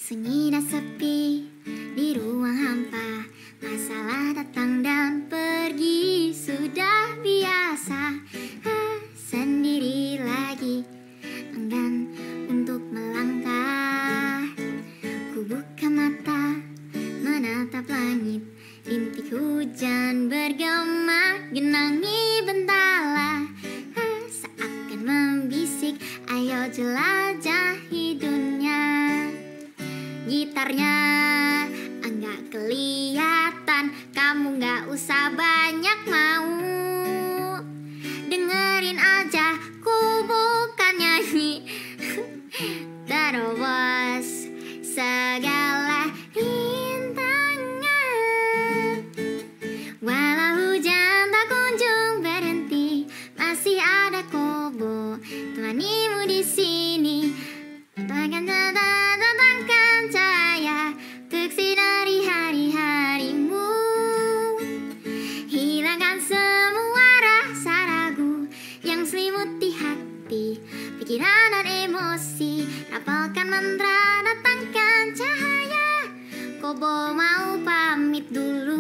Sunyi dan sepi di ruang hampa, masalah datang dan pergi sudah biasa. Sendiri lagi, enggan untuk melangkah. Ku buka mata, menatap langit, rintik hujan bergema, genangi bentala. Seakan membisik, ayo jelajahi dunia. Gitarnya enggak kelihatan, kamu enggak usah banyak mau. Dengerin aja, ku bukan nyanyi. Terobos segala rintangan. Walau hujan tak kunjung berhenti, masih ada Kobo temanimu di sini. Takkan datangkan cahaya untuk sinari hari-harimu. Hilangkan semua rasa ragu yang selimuti hati, pikiran dan emosi. Rapalkan mantra, datangkan cahaya. Kobo mau pamit dulu.